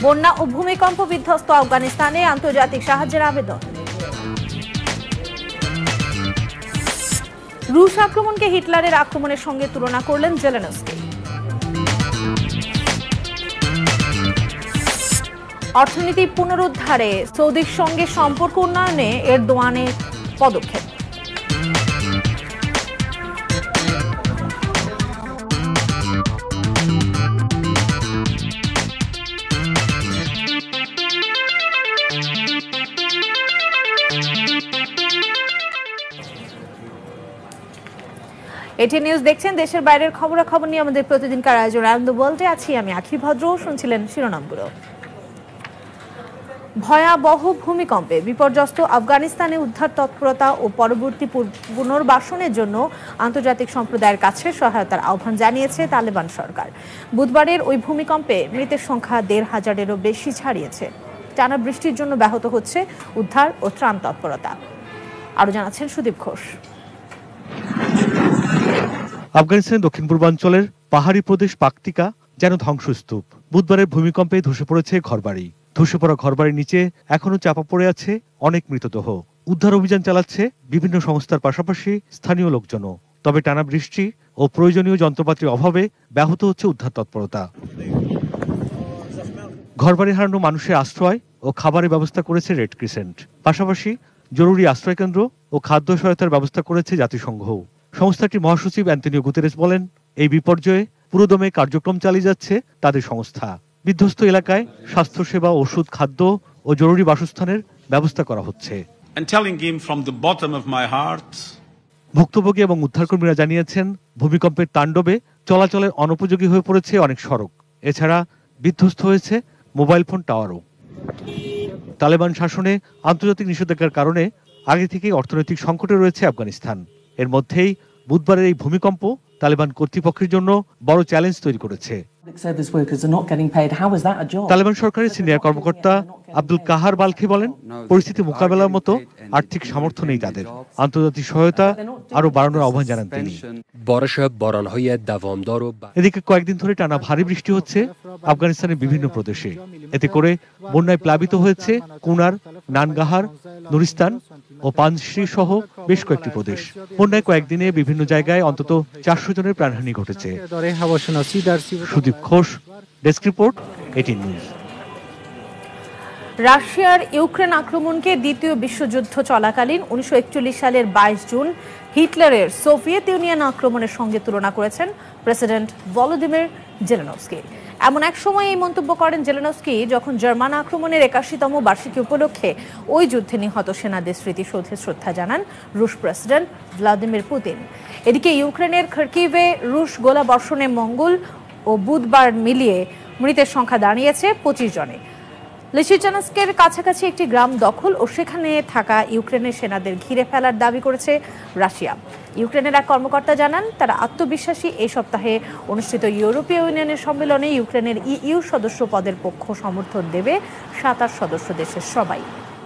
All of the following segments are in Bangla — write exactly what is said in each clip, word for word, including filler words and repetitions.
বন্যা ও ভূমিকম্প বিধ্বস্ত আফগানিস্তানে আন্তর্জাতিক সাহায্যের আবেদন। রুশ আক্রমণকে হিটলারের আক্রমণের সঙ্গে তুলনা করলেন জেলেনস্কি। অর্থনীতি পুনরুদ্ধারে সৌদির সঙ্গে সম্পর্ক উন্নয়নে এরদোয়ানের পদক্ষেপ। এটিএন নিউজ দেখছেন। দেশের বাইরের খবরাখবর নিয়ে আমাদের প্রতিদিনকার আয়োজন অ্যারাউন্ড দ্য ওয়ার্ল্ডে আছি আমি আখি ভদ্র। শুনছিলেন শিরোনামগুলো। ভয়াবহ ভূমিকম্পে বিপর্যস্ত আফগানিস্তানে উদ্ধার তৎপরতা ও পরবর্তী পুনর্বাসনের জন্য আন্তর্জাতিক সম্প্রদায়ের কাছে সহায়তার আহ্বান জানিয়েছে তালেবান সরকার। বুধবারের ওই ভূমিকম্পে মৃতের সংখ্যা দেড় হাজারেরও বেশি ছাড়িয়েছে। টানা বৃষ্টির জন্য ব্যাহত হচ্ছে উদ্ধার ও ত্রাণ তৎপরতা। আরো জানাচ্ছেন সুদীপ ঘোষ। আফগানিস্তানের দক্ষিণ পূর্বাঞ্চলের পাহাড়ি প্রদেশ পাকতিকা যেন ধ্বংসস্তূপ। বুধবারের ভূমিকম্পে ধসে পড়েছে ঘরবাড়ি। ধসে পড়া ঘরবাড়ির নিচে এখনো চাপা পড়ে আছে অনেক মৃতদেহ। উদ্ধার অভিযান চালাচ্ছে বিভিন্ন সংস্থার পাশাপাশি স্থানীয় লোকজনও। তবে টানা বৃষ্টি ও প্রয়োজনীয় যন্ত্রপাতির অভাবে ব্যাহত হচ্ছে উদ্ধার তৎপরতা। ঘরবাড়ি হারানো মানুষের আশ্রয় ও খাবারের ব্যবস্থা করেছে রেড ক্রিসেন্ট। পাশাপাশি জরুরি আশ্রয়কেন্দ্র ও খাদ্য সহায়তার ব্যবস্থা করেছে জাতিসংঘ। সংস্থাটির মহাসচিব অ্যান্টনিও গুতেরেস বলেন, এই বিপর্যয়ে পুরোদমে কার্যক্রম চালিয়ে যাচ্ছে তাদের সংস্থা। বিধ্বস্ত এলাকায় স্বাস্থ্যসেবা, ওষুধ, খাদ্য ও জরুরি বাসস্থানের ব্যবস্থা করা হচ্ছে। ভুক্তভোগী এবং উদ্ধারকর্মীরা জানিয়েছেন, ভূমিকম্পের তাণ্ডবে চলাচলের অনুপযোগী হয়ে পড়েছে অনেক সড়ক। এছাড়া বিধ্বস্ত হয়েছে মোবাইল ফোন টাওয়ারও। তালেবান শাসনে আন্তর্জাতিক নিষেধাজ্ঞার কারণে আগে থেকেই অর্থনৈতিক সংকটে রয়েছে আফগানিস্তান। এর মধ্যেই বুধবারের এই ভূমিকম্প তালেবান কর্তৃপক্ষের জন্য বড় চ্যালেঞ্জ তৈরি করেছে। তালেবান সরকারের সিনিয়র কর্মকর্তা আব্দুল কাহার বালখি বলেন, পরিস্থিতি মোকাবেলার মতো আর্থিক সামর্থ্য নেই তাদের। আন্তর্জাতিক সহায়তা আরো বাড়ানোর আহ্বান জানান তিনি। এদিকে কয়েকদিন ধরে টানা ভারী বৃষ্টি হচ্ছে আফগানিস্তানের বিভিন্ন প্রদেশে। এতে করে বন্যায় প্লাবিত হয়েছে কুনার, নানগাহার, নুরিস্তান ও পাঞ্জশির সহ বেশ কয়েকটি প্রদেশ। বন্যায় কয়েকদিনে বিভিন্ন জায়গায় অন্তত চারশো জনের প্রাণহানি ঘটেছে। Sudip Ghosh, desk report, ATN news. রাশিয়ার ইউক্রেন আক্রমণকে দ্বিতীয় বিশ্বযুদ্ধ চলাকালীন উনিশশো একচল্লিশ সালের বাইশ জুন হিটলারের সোভিয়েত ইউনিয়ন আক্রমণের সঙ্গে তুলনা করেছেন প্রেসিডেন্ট ভলোদিমির জেলেনস্কি। এমন এক সময় এই মন্তব্য করেন জেলেনস্কি যখন জার্মান আক্রমণের একাশিতম বার্ষিকী উপলক্ষে ওই যুদ্ধে নিহত সেনাদের স্মৃতিসৌধে শ্রদ্ধা জানান রুশ প্রেসিডেন্ট ভ্লাদিমির পুতিন। এদিকে ইউক্রেনের খার্কিভে রুশ গোলা বর্ষণে মঙ্গল ও বুধবার মিলিয়ে মৃতের সংখ্যা দাঁড়িয়েছে পঁচিশ জনে। লিসিচানস্কের কাছাকাছি একটি গ্রাম দখল ও সেখানে থাকা ইউক্রেনের সেনাদের ঘিরে ফেলার দাবি করেছে রাশিয়া। ইউক্রেনের এক কর্মকর্তা জানান, তারা আত্মবিশ্বাসী এই সপ্তাহে অনুষ্ঠিত ইউরোপীয় ইউনিয়নের সম্মেলনে ইউক্রেনের ইইউ সদস্য পদের পক্ষ সমর্থন দেবে সাতাশ সদস্য দেশের সবাই।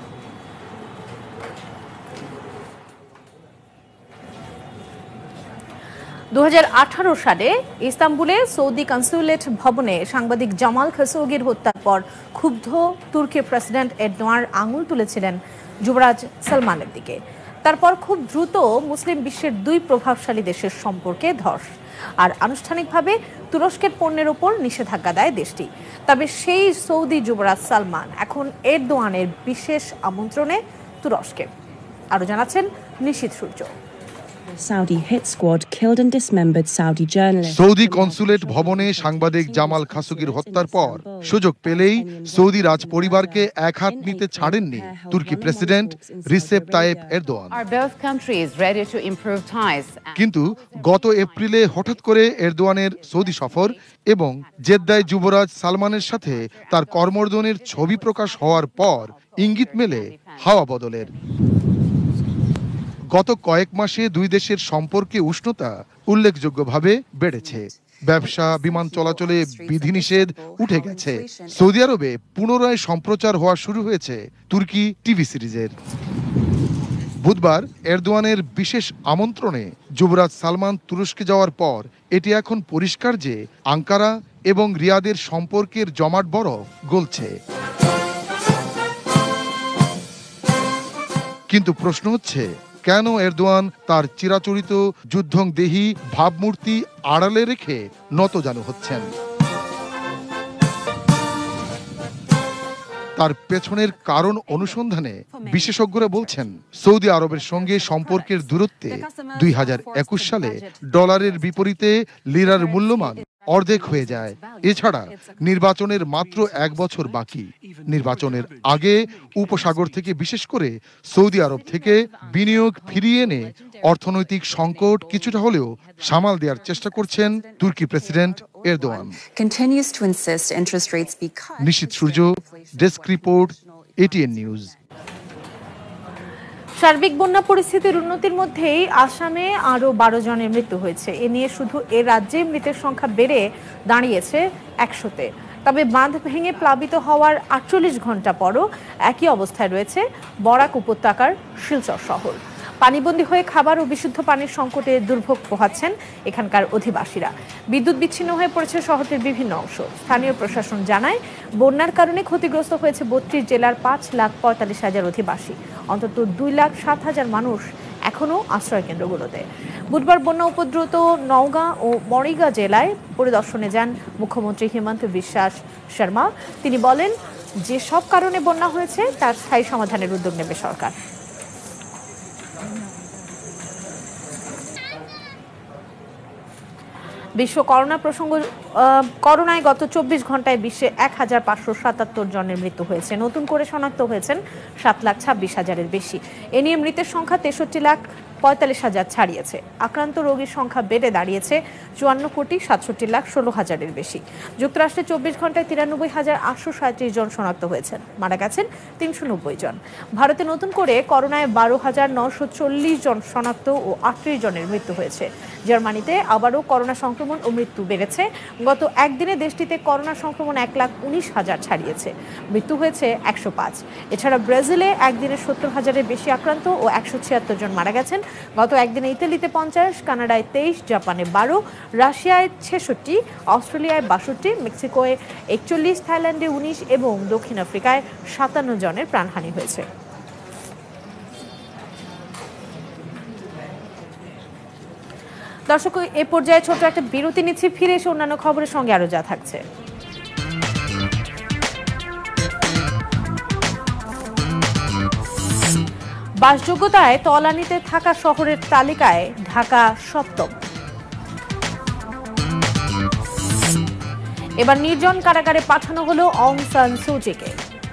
দু হাজার আঠারো সালে ইস্তাম্বুলে সৌদি কনসুলেট ভবনে সাংবাদিক জামাল খাশোগির হত্যার পর ক্ষুব্ধ তুর্কির প্রেসিডেন্ট এরদোয়ান আঙুল তুলেছিলেন যুবরাজ সালমানের দিকে। তারপর খুব দ্রুত মুসলিম বিশ্বের দুই প্রভাবশালী দেশের সম্পর্কে ধস, আর আনুষ্ঠানিকভাবে তুরস্কের পণ্যের ওপর নিষেধাজ্ঞা দেয় দেশটি। তবে সেই সৌদি যুবরাজ সালমান এখন এরদোয়ানের বিশেষ আমন্ত্রণে তুরস্কে। আরো জানাচ্ছেন Nishith Surya. Saudi hit squad killed and dismembered Saudi journalists. সৌদি কনসুলেট ভবনে সাংবাদিক জামাল খাশোগির হত্যার পর সুযোগ পেলেই সৌদি রাজ পরিবারকে এক হাত নিতে ছাড়েননি তুর্কি প্রেসিডেন্ট রিসেপ তাইয়েপ এরদোয়ান। কিন্তু গত এপ্রিলে হঠাৎ করে এরদোয়ানের সৌদি সফর এবং জেদ্দায় যুবরাজ সালমানের সাথে তার করমর্দনের ছবি প্রকাশ হওয়ার পর ইঙ্গিত মেলে হাওয়া বদলের। গত কয়েক মাসে দুই দেশের সম্পর্কে উষ্ণতা উল্লেখযোগ্যভাবে বেড়েছে। ব্যবসা, বিমান চলাচলে বিধিনিষেধ উঠে গেছে। সৌদি আরবে পুনরায় সম্প্রচার হওয়া শুরু হয়েছে তুর্কি টিভি সিরিজের। বুধবার এরদোয়ানের বিশেষ আমন্ত্রণে যুবরাজ সালমান তুরস্কে যাওয়ার পর এটি এখন পরিষ্কার যে আঙ্কারা এবং রিয়াদের সম্পর্কের জমাট বরফ গলছে। কিন্তু প্রশ্ন হচ্ছে, কেন এরদোয়ান তার চিরাচরিত যুদ্ধংদেহী ভাবমূর্তি আড়ালে রেখে নতজানু হচ্ছেন? তার পেছনের কারণ অনুসন্ধানে বিশেষজ্ঞরা বলছেন, সৌদি আরবের সঙ্গে সম্পর্কের দূরত্বে দুই হাজার একুশ সালে ডলারের বিপরীতে লিরার মূল্যমান অর্ধেক হয়ে যায়। এছাড়া নির্বাচনের মাত্র এক বছর বাকি। নির্বাচনের আগে উপসাগর থেকে, বিশেষ করে সৌদি আরব থেকে বিনিয়োগ ফিরিয়ে এনে অর্থনৈতিক সংকট কিছুটা হলেও সামাল দেওয়ার চেষ্টা করছেন তুর্কি president Erdogan. Nishith Surya, desk report, ATN news. সার্বিক বন্যা পরিস্থিতির উন্নতির মধ্যেই আসামে আরও বারো জনের মৃত্যু হয়েছে। এ নিয়ে শুধু এ রাজ্যে মৃতের সংখ্যা বেড়ে দাঁড়িয়েছে একশোতে। তবে বাঁধ ভেঙে প্লাবিত হওয়ার আটচল্লিশ ঘন্টা পরও একই অবস্থায় রয়েছে বরাক উপত্যকার শিলচর শহর। পানিবন্দী হয়ে খাবার ও বিশুদ্ধ পানির সংকটে দুর্ভোগ পোহাচ্ছেন এখানকার অধিবাসীরা। বিদ্যুৎ বিচ্ছিন্ন হয়ে পড়েছে শহরটির বিভিন্ন অংশ। স্থানীয় প্রশাসন জানায়, বন্যার কারণে ক্ষতিগ্রস্ত হয়েছে বত্রিশ জেলার পাঁচ লাখ পঁয়তাল্লিশ হাজার অধিবাসী। অন্তত দুই লাখ সাত হাজার মানুষ এখনও আশ্রয় কেন্দ্রগুলোতে। বুধবার বন্যা উপদ্রুত নওগাঁ ও মরিগাঁ জেলায় পরিদর্শনে যান মুখ্যমন্ত্রী হিমন্ত বিশ্বাস শর্মা। তিনি বলেন, যে সব কারণে বন্যা হয়েছে তার স্থায়ী সমাধানের উদ্যোগ নেবে সরকার। বিশ্ব করোনা প্রসঙ্গ করোনায় গত চব্বিশ ঘন্টায় বিশ্বে এক হাজার পাঁচশো সাতাত্তর জনের মৃত্যু হয়েছে। নতুন করে শনাক্ত হয়েছেন সাত লাখ ছাব্বিশ হাজারের বেশি। এ নিয়ে মৃতের সংখ্যা তেষট্টি লাখ পঁয়তাল্লিশ হাজার ছাড়িয়েছে। আক্রান্ত রোগীর সংখ্যা বেড়ে দাঁড়িয়েছে চুয়ান্ন কোটি সাতষট্টি লাখ ষোলো হাজারের বেশি। যুক্তরাষ্ট্রে চব্বিশ ঘন্টায় তিরানব্বই হাজার আটশো সাঁত্রিশ জন শনাক্ত হয়েছেন, মারা গেছেন তিনশো নব্বই জন। ভারতে নতুন করে করোনায় বারো হাজার নশো চল্লিশ জন শনাক্ত ও আটত্রিশ জনের মৃত্যু হয়েছে। জার্মানিতে আবারও করোনা সংক্রমণ ও মৃত্যু বেড়েছে। গত একদিনে দেশটিতে করোনা সংক্রমণ এক লাখ উনিশ হাজার ছাড়িয়েছে, মৃত্যু হয়েছে একশো পাঁচ। এছাড়া ব্রাজিলে একদিনে সত্তর হাজারের বেশি আক্রান্ত ও একশো ছিয়াত্তর জন মারা গেছেন। গত একদিনে ইতালিতে পঞ্চাশ, কানাডায় তেইশ, জাপানে বারো, রাশিয়ায় ছেষট্টি, অস্ট্রেলিয়ায় বাষট্টি, মেক্সিকোয় একচল্লিশ, থাইল্যান্ডে উনিশ এবং দক্ষিণ আফ্রিকায় সাতান্ন জনের প্রাণহানি হয়েছে। দর্শক, এ পর্যায়ে ছোট একটা বিরতি নিচ্ছি, ফিরে এসে অন্যান্য খবরের সঙ্গে আরো যা থাকছে। বাসযোগ্যতায় তলানিতে থাকা শহরের তালিকায় ঢাকা সপ্তম। এবার নির্জন কারাগারে পাঠানো হলো অং সান সুচিকে।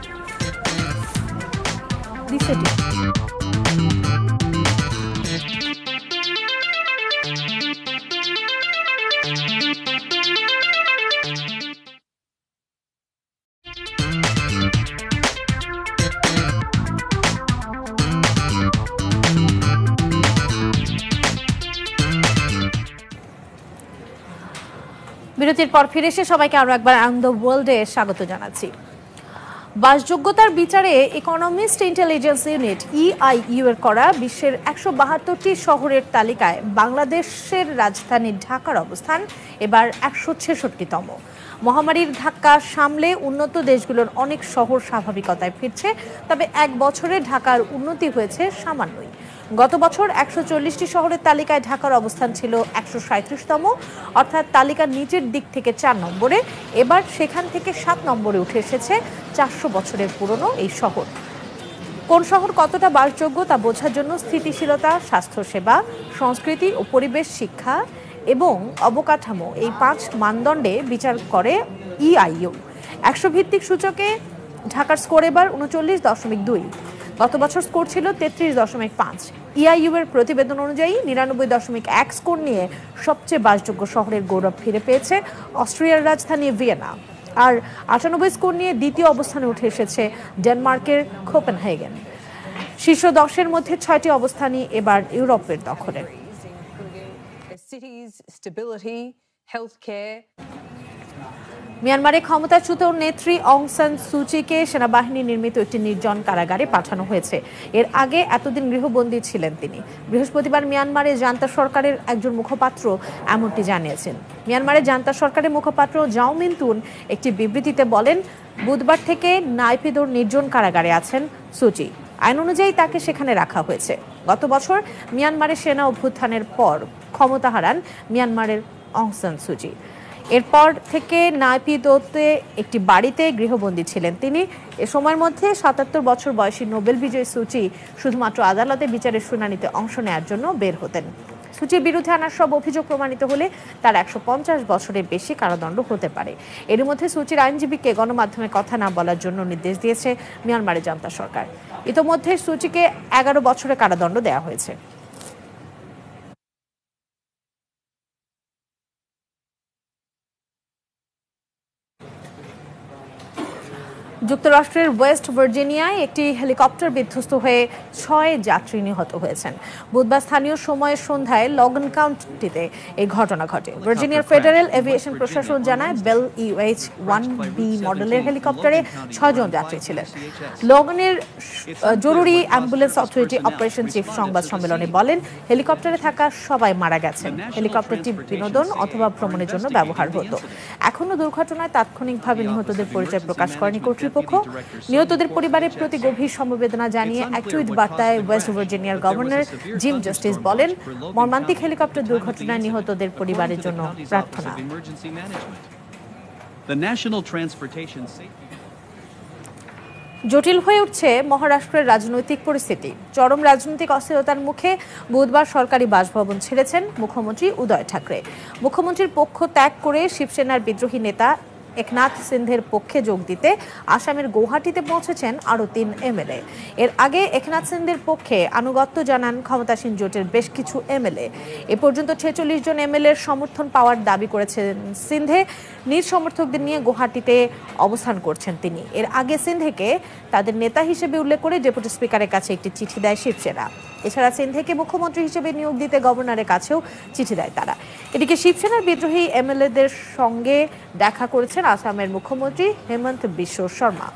বিরতির পর ফিরে এসে সবাইকে আরো একবার অ্যারাউন্ড দ্য ওয়ার্ল্ডে স্বাগত জানাচ্ছি। বাসযোগ্যতার বিচারে ইকোনমিস্ট ইন্টেলিজেন্স ইউনিট ইআইইউ এর করা বিশ্বের একশো বাহাত্তরটি শহরের তালিকায় বাংলাদেশের রাজধানী ঢাকার অবস্থান এবার একশো ছেষট্টিতম। মহামারীর ধাক্কা সামলে উন্নত দেশগুলোর অনেক শহর স্বাভাবিকতায় ফিরছে, তবে এক বছরে ঢাকার উন্নতি হয়েছে সামান্যই। গত বছর একশো চল্লিশটি শহরের তালিকায় ঢাকার অবস্থান ছিল একশো সাঁত্রিশতম, অর্থাৎ তালিকার নিচের দিক থেকে চার নম্বরে। এবার সেখান থেকে সাত নম্বরে উঠে এসেছে চারশো বছরের পুরনো এই শহর। কোন শহর কতটা বাসযোগ্য তা বোঝার জন্য স্থিতিশীলতা, স্বাস্থ্যসেবা, সংস্কৃতি ও পরিবেশ, শিক্ষা এবং অবকাঠামো এই পাঁচ মানদণ্ডে বিচার করে ইআইইউ। একশো ভিত্তিক সূচকে ঢাকার স্কোর এবার উনচল্লিশ দশমিক দুই। গত বছর স্কোর ছিল তেত্রিশ দশমিক পাঁচ। ইআইইউ এর প্রতিবেদন অনুযায়ী নিরানব্বই দশমিক এক স্কোর নিয়ে সবচেয়ে বাসযোগ্য শহরের গৌরব ফিরে পেয়েছে অস্ট্রিয়ার রাজধানী ভিয়েনা। আর আটানব্বই স্কোর নিয়ে দ্বিতীয় অবস্থানে উঠে এসেছে ডেনমার্কের কোপেনহেগেন। শীর্ষ দশের মধ্যে ছয়টি অবস্থানই এবার ইউরোপের দখলে। মিয়ানমারে ক্ষমতাচ্যুত নেত্রী অং সান সুচিকে সেনাবাহিনী নির্মিত একটি নির্জন কারাগারে পাঠানো হয়েছে। এর আগে এতদিন গৃহবন্দী ছিলেন তিনি। বৃহস্পতিবার মিয়ানমারে জান্তা সরকারের একজন মুখপাত্র এমনটি জানিয়েছেন। মিয়ানমারের জান্তা সরকারের মুখপাত্র জাও মিন্তুন একটি বিবৃতিতে বলেন, বুধবার থেকে নাইপিদোর নির্জন কারাগারে আছেন সুচি। আইন অনুযায়ী তাকে সেখানে রাখা হয়েছে। গত বছর মিয়ানমারের সেনা অভ্যুত্থানের পর ক্ষমতা হারান মিয়ানমারের অং সান সুচি। এরপর থেকে নাইপিদোতে একটি বাড়িতে গৃহবন্দী ছিলেন তিনি। এ সময়ের মধ্যে সাতাত্তর বছর বয়সী নোবেল বিজয়ী সুচি শুধুমাত্র আদালতে বিচারের শুনানিতে অংশ নেওয়ার জন্য বের হতেন। সুচির বিরুদ্ধে আনার সব অভিযোগ প্রমাণিত হলে তার একশো পঞ্চাশ বছরের বেশি কারাদণ্ড হতে পারে। এর মধ্যে সুচির আইনজীবীকে গণমাধ্যমে কথা না বলার জন্য নির্দেশ দিয়েছে মিয়ানমারের জান্তা সরকার। ইতোমধ্যে সুচিকে এগারো বছরের কারাদণ্ড দেওয়া হয়েছে। যুক্তরাষ্ট্রের ওয়েস্ট ভার্জিনিয়ায় একটি হেলিকপ্টার বিধ্বস্ত হয়ে ছয় যাত্রী নিহত হয়েছেন। বুধবার স্থানীয় সময়ের সন্ধ্যায় লগন কাউন্টিতে এই ঘটনা ঘটে। ভার্জিনিয়ার ফেডারেল এভিয়েশন প্রশাসন জানায়, বেল ইউএইচ ওয়ান বি মডেলের হেলিকপ্টারে ছয়জন যাত্রী ছিলেন। লগনের জরুরি অ্যাম্বুলেন্স অথরিটি অপারেশন চিফ সংবাদ সম্মেলনে বলেন, হেলিকপ্টারে থাকা সবাই মারা গেছেন। হেলিকপ্টারটি বিনোদন অথবা ভ্রমণের জন্য ব্যবহার হতো। এখনও দুর্ঘটনায় তাৎক্ষণিকভাবে নিহতদের পরিচয় প্রকাশ করেনি কর্তৃপক্ষ। নিহতদের পরিবারের প্রতি গভীর সমবেদনা জানিয়ে এক টুইট বার্তায় ওয়েস্ট ভার্জিনিয়ার গভর্নর জিম জাস্টিস বলেন, মর্মান্তিক হেলিকপ্টার দুর্ঘটনায় নিহতদের পরিবারের জন্য প্রার্থনা। জটিল হয়ে উঠছে মহারাষ্ট্রের রাজনৈতিক পরিস্থিতি। চরম রাজনৈতিক অস্থিরতার মুখে বুধবার সরকারি বাসভবন ছেড়েছেন মুখ্যমন্ত্রী উদয় ঠাকরে। মুখ্যমন্ত্রীর পক্ষ ত্যাগ করে শিবসেনার বিদ্রোহী নেতা একনাথ সিন্ধের পক্ষে যোগ দিতে আসামের গৌহাটিতে পৌঁছেছেন আরও তিন এমএলএ। এর আগে একনাথ সিন্ধের পক্ষে আনুগত্য জানান ক্ষমতাসীন জোটের বেশ কিছু এমএলএ। এ পর্যন্ত ছেচল্লিশ জন এমএলএর সমর্থন পাওয়ার দাবি করেছেন সিন্ধে। নিজ সমর্থকদের নিয়ে গৌহাটিতে অবস্থান করছেন তিনি। এর আগে সিন্ধেকে তাদের নেতা হিসেবে উল্লেখ করে ডেপুটি স্পিকারের কাছে একটি চিঠি দেয় শিবসেনা। এছাড়া সিন্ধেকে মুখ্যমন্ত্রী হিসেবে নিয়োগ দিতে গভর্নরের কাছেও চিঠি দেয় তারা। এদিকে শিবসেনার বিদ্রোহী এমএলএদের সঙ্গে দেখা করেছেন আসামের মুখ্যমন্ত্রী হেমন্ত বিশ্ব শর্মা।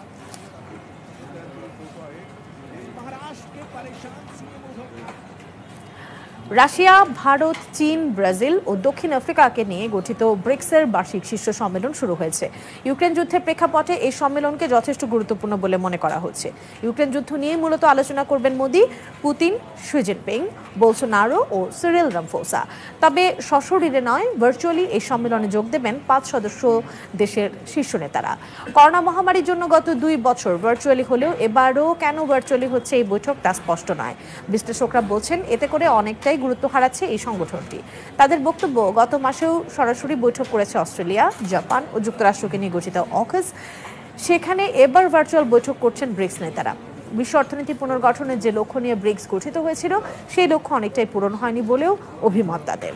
রাশিয়া, ভারত, চীন, ব্রাজিল ও দক্ষিণ আফ্রিকাকে নিয়ে গঠিত ব্রিক্সের বার্ষিক শীর্ষ সম্মেলন শুরু হয়েছে। ইউক্রেন যুদ্ধের প্রেক্ষাপটে এই সম্মেলনকে যথেষ্ট গুরুত্বপূর্ণ বলে মনে করা হচ্ছে। ইউক্রেন যুদ্ধ নিয়ে মূলত আলোচনা করবেন Modi, Putin, Xi Jinping, Bolsonaro ও সিরিল রামফোসা। তবে সশরীরে নয়, ভার্চুয়ালি এই সম্মেলনে যোগ দেবেন পাঁচ সদস্য দেশের শীর্ষ নেতারা। করোনা মহামারীর জন্য গত দুই বছর ভার্চুয়ালি হলেও এবারও কেন ভার্চুয়ালি হচ্ছে এই বৈঠক তা স্পষ্ট নয়। বিশ্লেষকরা বলছেন, এতে করে অনেকটাই গুরুত্ব হারাচ্ছে এই সংগঠনটি। তাদের বক্তব্য, গত মাসেও সরাসরি বৈঠক করেছে অস্ট্রেলিয়া, জাপান ও যুক্তরাষ্ট্রকে নিয়ে গঠিত অকস। সেখানে এবার ভার্চুয়াল বৈঠক করছেন ব্রিক্স নেতারা। বিশ্ব অর্থনীতি পুনর্গঠনের যে লক্ষ্য নিয়ে ব্রিক্স গঠিত হয়েছিল, সেই লক্ষ্য অনেকটাই পূরণ হয়নি বলেও অভিমত তাদের।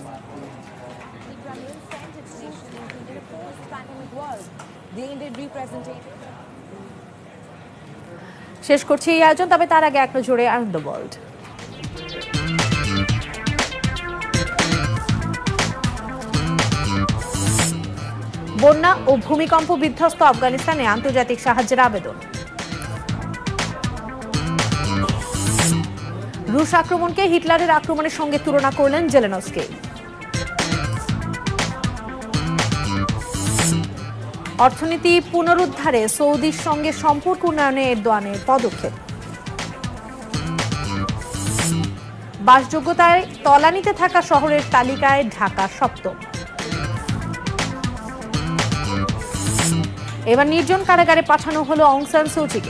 শেষ করছি এই আয়োজন, তবে তার আগে এক নজরে অ্যারাউন্ড দ্য ওয়ার্ল্ড। বন্যা ও ভূমিকম্প বিধ্বস্ত আফগানিস্তানে আন্তর্জাতিক সাহায্যের আবেদন। রুশ আক্রমণকে হিটলারের আক্রমণের সঙ্গে তুলনা করলেন জেলেনস্কি। অর্থনীতি পুনরুদ্ধারে সৌদির সঙ্গে সম্পর্ক উন্নয়নে এরদোয়ানের পদক্ষেপ। বাসযোগ্যতায় তলানিতে থাকা শহরের তালিকায় ঢাকা সপ্তম। এবার নির্জন কারাগারে পাঠানো হলো অং সান সুচিকে।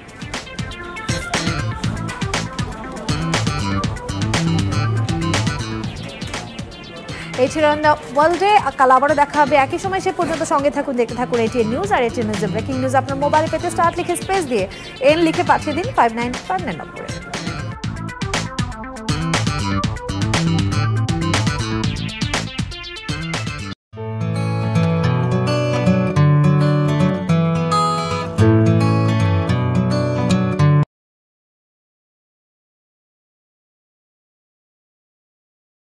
এই ছিল দ্য ওয়ার্ল্ডে। কাল আবারও দেখা হবে একই সময়। সে পর্যন্ত সঙ্গে থাকুন, দেখতে থাকুন এটিএন নিউজ। আর এটিএন নিউজের ব্রেকিং নিউজ আপনার মোবাইলে পেতে স্টার্ট লিখে স্পেস দিয়ে এন লিখে পাঠিয়ে দিন ফাইভ নাইন ফাইভ নাইন নম্বরে।